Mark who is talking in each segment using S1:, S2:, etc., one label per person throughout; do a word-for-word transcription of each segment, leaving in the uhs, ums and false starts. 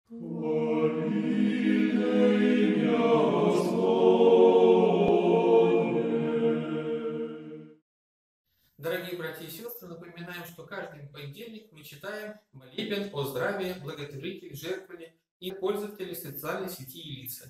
S1: Дорогие братья и сестры, напоминаем, что каждый понедельник мы читаем молебен о здравии, благотворителе, жертвовали и пользователи социальной сети и лица.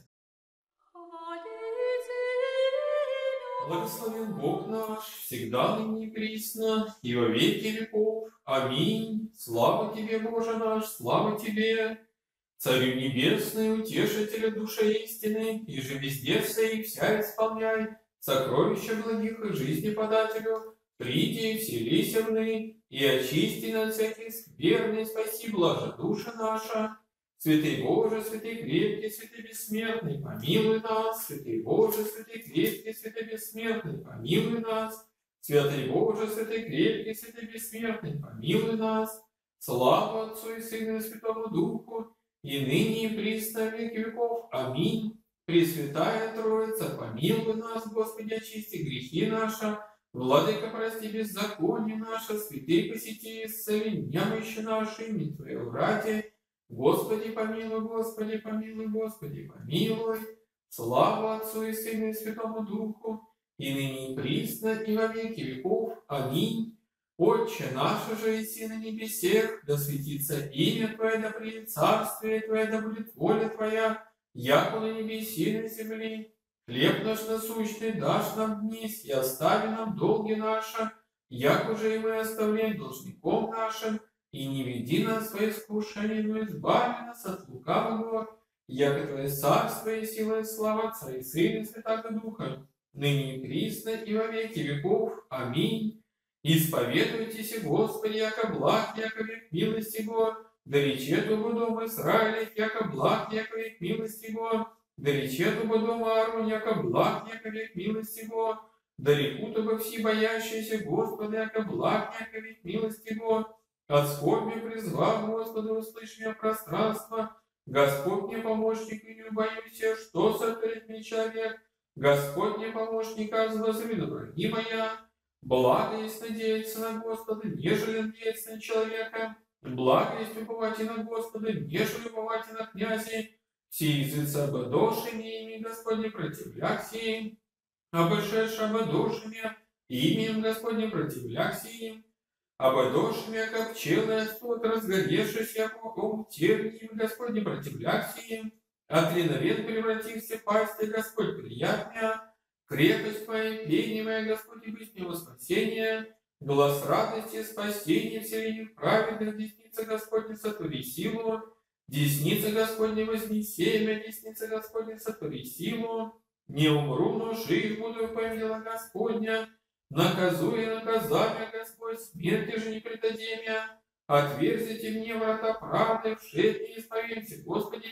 S1: Благословен Бог наш, всегда ныне и присно, и во веки веков. Аминь. Слава Тебе, Боже наш, слава Тебе, Царю Небесный, Утешителя души истины, и же везде свои вся исполняй, сокровища благих и жизни подателю. Приди, вселися в ны, и очисти от всяких скверны, спаси блажи душа наша. Святый Боже, святый крепкий, святый бессмертный, помилуй нас. Святый Боже, святый крепкий, святый бессмертный, помилуй нас. Святый Боже, святый крепкий, святый бессмертный, помилуй нас. Слава Отцу и Сыну и Святому Духу, и ныне и присно во веки веков. Аминь. Пресвятая Троица, помилуй нас, Господи, очисти грехи наши. Владыка, прости беззаконие наше, святые посети, исцели немощи наши, не Твоего ради. Господи, помилуй, Господи, помилуй, Господи, помилуй. Слава Отцу и Сыну и Святому Духу, и ныне и присно, и во веки веков. Аминь. Отче наш же иси на небесех, да светится имя Твое, да придет царствие Твое, да будет воля Твоя, яко на небеси и на земли. Хлеб наш насущный дашь нам днесь, и остави нам долги наши, як уже и мы оставляем должником нашим, и не веди нас в свои искушения, но избави нас от лукавого, яко Твое царство и сила и слава Отца и Сына и Святаго Духа, ныне и присно и во веки веков. Аминь. Исповедуйтесь, Господи, яко благ, яко век милости Его, да речет Богу дом Израиля, яко благ, яко век милости Его. Да речет оба дома Аарон, яко благ, яко век милости Его. Да рекут оба все боящиеся Господа, яко благ, яко век милости Его. От скорби призвал Господа, услышь меня пространство. Господь мне помощник, и не боюсь, что сотворит мне человек. Господь мне помощник, а воззрю враги моя. Благо есть надеяться на Господа, нежели надеяться на человека. Благо есть уповать и на Господа, нежели уповать и на князей. Все языцы ободошими ими, Господне, противляк сим, обошедши ободошими именем, Господне, противляк сим, ободошими, как пчелы растут, разгоревшись, яко ом тернием, Господне, противляк сим, от линовен превратился пасти, Господь, приятная, крепость Твоя, пение моя, Господь, и быть него спасения, глаз радости, спасения, вселенных праведных, десница, Господне, сотвори силу. Десница Господня вознеси меня, десница Господня сотвори силу. Не умру, но жив буду, помила Господня. Наказуя наказание, Господь, смерти же не предади меня. Отверзите мне врата правды, вшед не исповемся, Господи,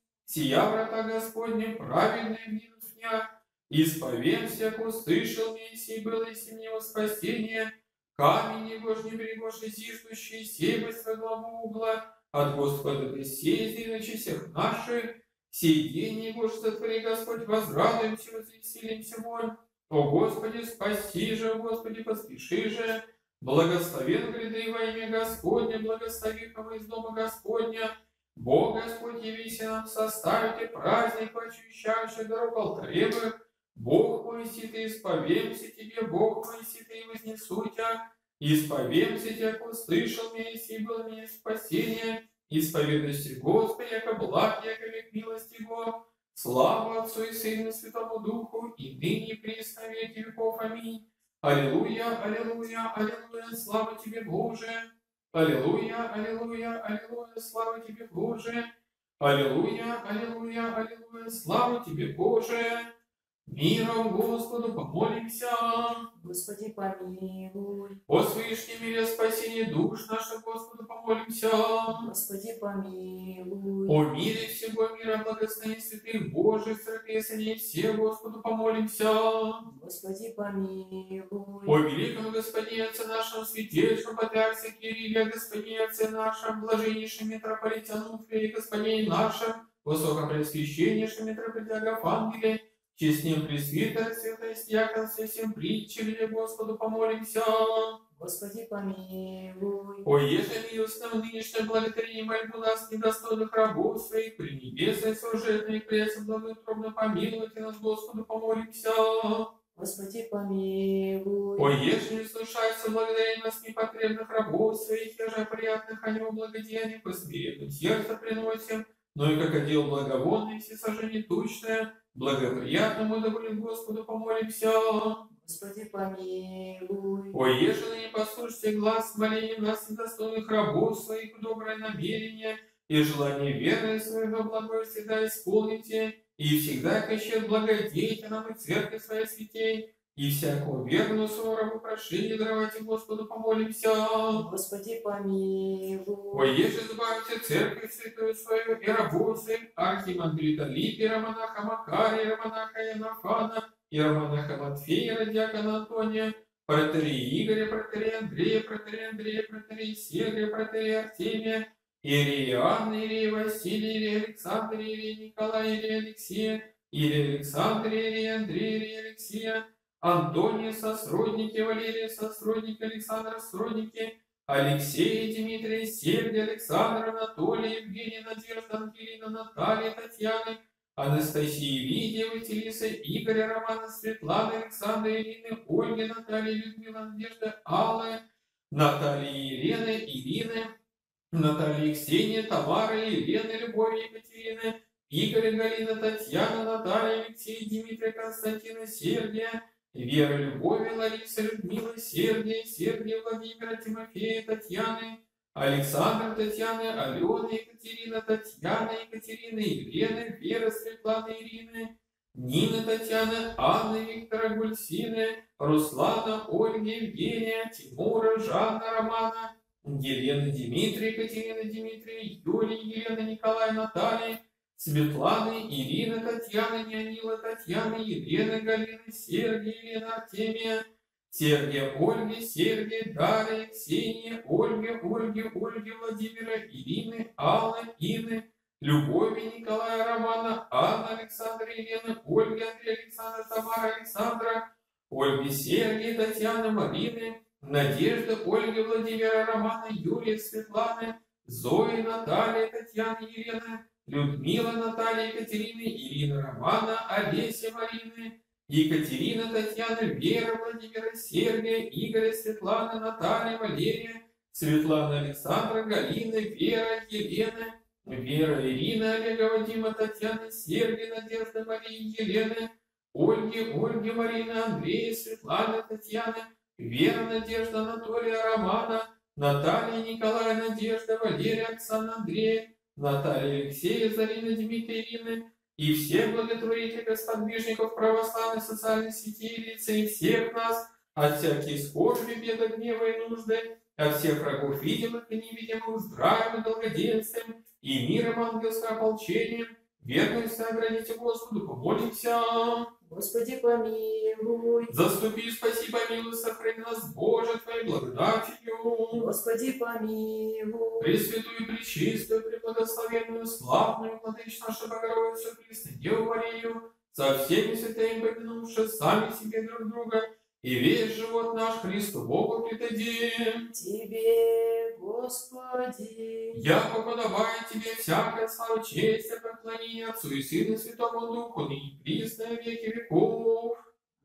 S1: сия врата Господня, праведные минус меня. Исповемся, как услышал меня, сей было, и си мне во спасение. Камень его ж не берегошь, зиждущий, сей бы свою главу угла. От Господа ты сей иначе всех наших, сей день его же сотвори, Господь, возрадуемся, возвеселимся вонь. О Господи, спаси же, о Господи, поспеши же, благословен гряды во имя Господня, благослови кого из дома Господня. Бог Господь, явися нам, составите праздник, очищающий дорогу алтаревых. Бог мой, си ты, исповемся тебе, Бог мой, си ты, и вознесу тебя. Исповемся тебя, как услышал меня, и си было мне спасение. Исповедуйся, Господи, яко благ, яко век милости Его. Слава Отцу и Сыну и Святому Духу, и ныне и присно веки веков. Аминь. Аллилуйя, аллилуйя, аллилуйя, слава Тебе, Боже. Аллилуйя, аллилуйя, аллилуйя, слава Тебе, Боже. Аллилуйя, аллилуйя, аллилуйя, слава Тебе, Боже. Миром Господу помолимся.
S2: Господи, помилуй.
S1: О свыше мире спасение душ наших, Господу помолимся.
S2: Господи, помилуй.
S1: О мире всего мира, благословении святых Божьих, сопресения все, Господу помолимся.
S2: Господи, помилуй.
S1: О великом Господине Отце нашем, святейшем Патриарсе Кирилле, Господине Отце нашем, блаженнейшем митрополите Ануфрии, Господине нашем, высокопреосвященнейшем митрополите Агафангеле, честнем пресвитер, святость, яконстве, всем притче, Господу помолимся.
S2: Господи помилуй.
S1: О, еже милостном нынешнем благодарении мольбу нас, недостойных рабов своих, пренебесной служебной пресы, благоутробно помилуйте нас, Господу, помолимся.
S2: Господи помилуй.
S1: О, еже не слушайся благодарение нас, непотребных рабов своих, еже приятных о него благодеяниях, по смиренным сердце приносим, но и как отдел благовонный, все сожжения тучное, благоприятному да будет Господу, помолимся.
S2: Господи помилуй.
S1: О, ежели не послушайте глаз моления нас, недостойных рабов своих, доброе намерение и желание веры своего благое всегда исполните, и всегда кощет благодейте нам и церкви своей святей, и всякого верного своего рабу прошения даровайте Господу, помолимся.
S2: Господи помилуй.
S1: О, еже избавьте церковь святую свою и рабов своих, архимандрита Липия, романаха Макария, романаха Янафана, иеромонаха Матфея, диакона Антония, протерея Игоря, протерея Андрея, протерея Андрея, протерея Сергия, протерея Артемия, иерея Иоанна, иерея Василия, иерея Александра, иерея Николая, иерея Алексея, иерея Александра, иерея Андрея, иерея Алексея, Антония, сосродники, Валерия, сосродники, Александра, сродники, Алексея, Дмитрия, Сергия, Александра, Анатолия, Евгения, Надежда, Ангелина, Наталья, Татьяна, Анастасии, Лидия, Василиса, Игоря, Романа, Светланы, Александра, Ирины, Ольги, Наталья, Людмила, Надежда, Аллы, Наталья, Елены, Ирины, Наталья, Ксения, Тамара, Елена, Любовь, Екатерины, Игоря, Галина, Татьяна, Наталья, Алексей, Дмитрия, Константина, Сергия, Вера, Любовь, Лариса, Людмила, Сергия, Сергия, Владимира, Тимофея, Татьяны, Александр, Татьяна, Алена, Екатерина, Татьяна, Екатерина, Елена, Вера, Светлана, Ирины, Нина, Татьяна, Анна, Виктора, Гульсины, Руслана, Ольга, Евгения, Тимура, Жанна, Романа, Елена, Дмитрия, Екатерина, Дмитрия, Юлия, Елена, Николай, Наталья, Светлана, Ирина, Татьяна, Неонила, Татьяна, Елена, Галина, Сергия, Елена, Артемия, Сергия, Ольги, Сергия, Дарья, Ксения, Ольга, Ольги, Ольги, Владимира, Ирины, Аллы, Инны, Любови, Николая, Романа, Анна, Александра, Елена, Ольга, Андрея, Александра, Тамара, Александра, Ольги, Сергия, Татьяна, Марины, Надежда, Ольга, Владимира, Романа, Юлия, Светланы, Зои, Наталья, Татьяна, Елена, Людмила, Наталья, Екатерина, Ирина, Романа, Олеся, Марины, Екатерина, Татьяна, Вера, Владимира, Сергия, Игоря, Светлана, Наталья, Валерия, Светлана, Александра, Галина, Вера, Елена, Вера, Ирина, Олега, Вадима, Татьяна, Сергия, Надежда, Мария, Елена, Ольги, Ольги, Марина, Андрея, Светлана, Татьяна, Вера, Надежда, Анатолия, Романа, Наталья, Николая, Надежда, Валерия, Оксана, Андрея, Наталья, Алексея, Зарина, Дмитрия, Ирины, и всех благотворителей, сподвижников православной социальной сети и лица, и всех нас, от всяких скорби, беда, гнева и нужды, от всех врагов видимых и невидимых, здравием и долгоденствием, и миром ангельского ополчением, верностью ограните Господу, помолимся.
S2: Господи помилуй.
S1: Заступи, спаси, помилуй, сохрани нас, Боже, Твоей благодатью.
S2: Господи помилуй.
S1: Пресвятую, пречистую, преблагословенную, славную, Владычицу нашу Богородицу, Христу, Деву Марию, со всеми святыми помянувши сами себе друг друга, и весь живот наш Христу Богу предадим.
S2: Тебе, Господи.
S1: Яко подобает Тебе всякая слава, честь и поклонение Отцу и Сыну и Святому Духу, ныне и присно во веки веков.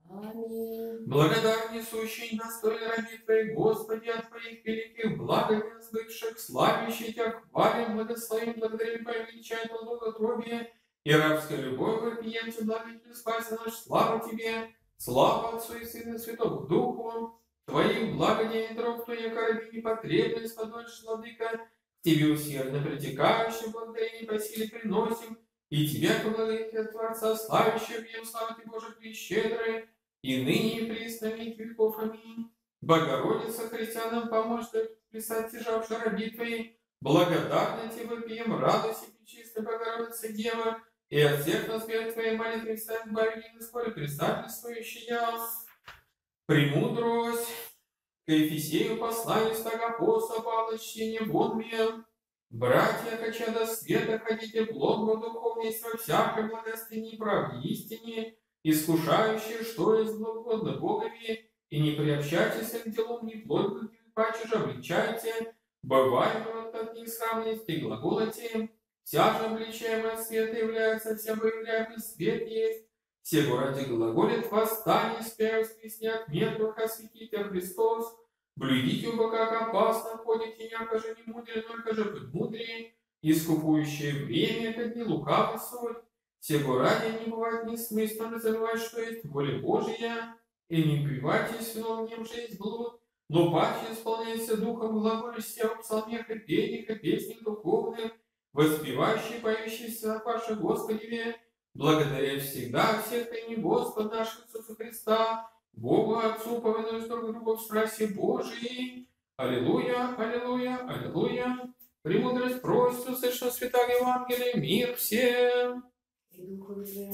S2: Аминь.
S1: Благодар несущий и достойный раби Твоей, Господи, от Твоих великих благ и бывших, славящий Тебя, хвалим, благословим, благодарим, повеличаем благоутробие и рабской любовь, вопием Тебе, благодетель, спаси наш, слава Тебе, слава Отцу и Сыну и Святому Духу, Твоих благодеяний дров Твоих раби непотребность, подольше, Владыка, к Тебе усердно притекающим благодарение по силе приносим, и Тебя, как благодетель Творца, славящий объем, слава Тебе, Боже, Ты щедрый, и ныне и присно веки веков. Аминь. Богородица, христианам помощь, писать тяжавшей раби Твоей, благодарны Тебе вопием, радуйся, пречистая Богородица Дева, и от всех нас вверх Твоей молитвы встань, избави и скоро предстательствующий я. Премудрость, к Ефесею посланию стага апостола Павла, чтение вон мне. Братья, кача до света, ходите плотно духовность во всякой благостыне и правде истине, искушающие, что есть благодно Богови, и не приобщайтесь к делам ни плоть, паче же обличайте, бываемого от неисравности и глаголоте, вся же обличаемая света является, вся выявляемый свет есть, всего ради глаголит восстание с первенстве снят мертвых, осветите Христос, блюдите оба, как опасно ходите, няко же не мудрее, только же быть мудрее, искупующее время, это не лукавый соль, всего ради не бывает несмысленно забывать, что есть воля Божия, и не упивайтесь вином, в нем же есть блуд, но паче исполняйся духом, глаголющим в псалмах и пениях, и песнях духовных, воспевающие, поющиеся ваше Господи, благодаря всегда всех имени Господа нашего Иисуса Христа, Богу Отцу, повинуясь друг другу в страсти Божией. Аллилуйя, аллилуйя, аллилуйя. Премудрость просит, услышно святая Евангелие, мир всем.
S2: И Духу Твоему.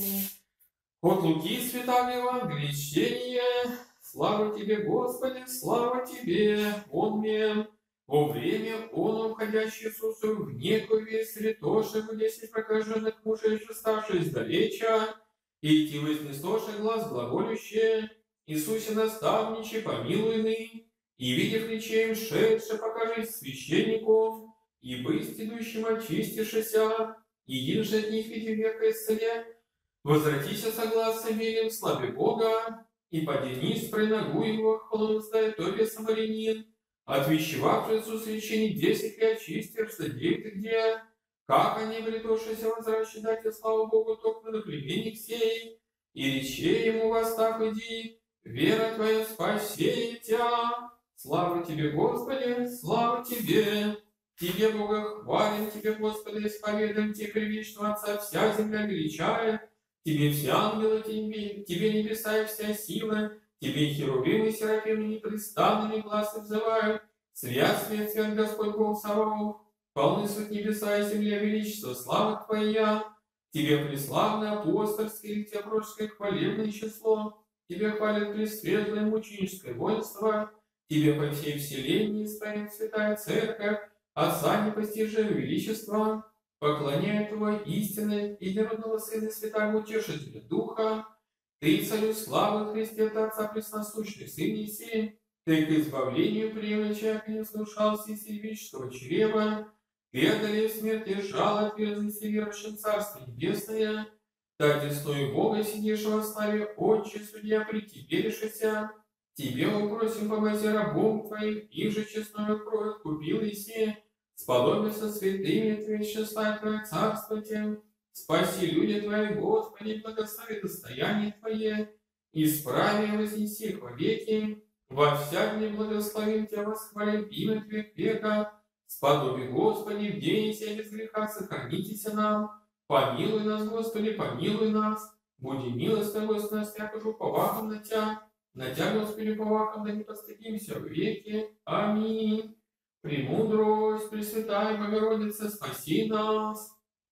S1: От Луки святая Евангелие, чтение. Слава Тебе, Господи, слава Тебе, Аминь. Во время он, уходящий Иисусу в некую весь святошек, десять прокаженных мужей, шеставших издалеча, и идти вознесоший глаз глаголющие, Иисусе наставниче помилуйный, и, видев речей, шедше покажись священнику, и бысть идущим очистившися, и единже от них види века исцеля, возвратися согласно верим в славе Бога, и поднись при ногу его, хвалу воздает Тобе, самарянин, отвещевавший Иисус священник десять лет, очистившься, где ты где, как они притошися возвращать, дайте славу Богу, только на племенник сей, и речей ему восстав иди, вера твоя спасеет тебя. Слава тебе, Господи, слава тебе. Тебе, Бога, хвалим, тебе, Господи, исповедаем тебе привечного Отца, вся земля величает, тебе все ангелы, тебе, тебе небеса и вся сила, тебе херувимы и серафимы непрестанными глазы взывают, свят, свят, свят, Господь Бог Саваоф, полны суть небеса и земля величества, слава Твоя, тебе преславное апостольское и тебе пророческое хвалебное число, тебе хвалит пресветлое мученическое воинство, тебе по всей вселенной стоит святая церковь, Отца непостижимого величества, поклоняет Твой истины, единородного Сына Святого Утешителя Духа, Ты, Царю славы Христе, Отца пресносущный Сын Еси, Ты к избавлению принял человека, не слушался и вечного чрева, Ты одолев смерть и жало, отверзности верующим Царство Небесное, так десною Бога сидишь во славе, Отче, Судья, при Тебе решися, Тебе мы просим, помози рабом Твоим, их же честную кровь купил Еси, сподобился святыми Твои, числа Твое Царство Тем, спаси люди Твои, Господи, благослови достояние Твое, исправи и вознеси их во веки, во вся дни благословим Тебя, восхвалим имя Твое века, сподоби, Господи, в день сей без греха сохранитесь нам, помилуй нас, Господи, помилуй нас, буди милостивый, Господи, нас, я кажу, повахом на Тя, на Тя, Господи, повахом, да не постыдимся в веки. Аминь. Премудрость, Пресвятая Богородица, спаси нас.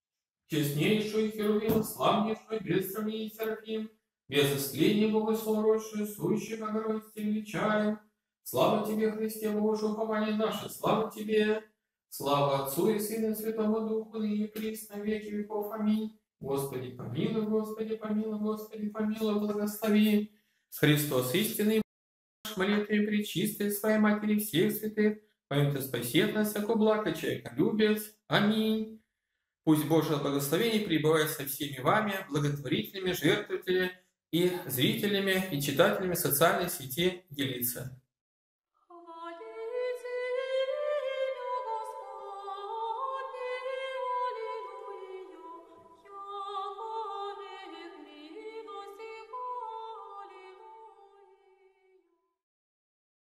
S1: Честнейшую Херувим, славнейшую, без сравнения Серафим, без исцеления богословящую, сущую Богородице величаем. Слава Тебе, Христе, Боже, упование наше, слава Тебе. Слава Отцу и Сыну и Святому Духу, ныне и присно, в веки веков. Аминь. Господи, помилуй, Господи, помилуй, Господи, помилуй, благослови. Христос истинный, молитве пречистой своей Матери всех святых, помимо спасет нас, яко благо человека любит. Аминь. Пусть Божие благословение пребывает со всеми вами, благотворителями, жертвователями и зрителями и читателями социальной сети делиться.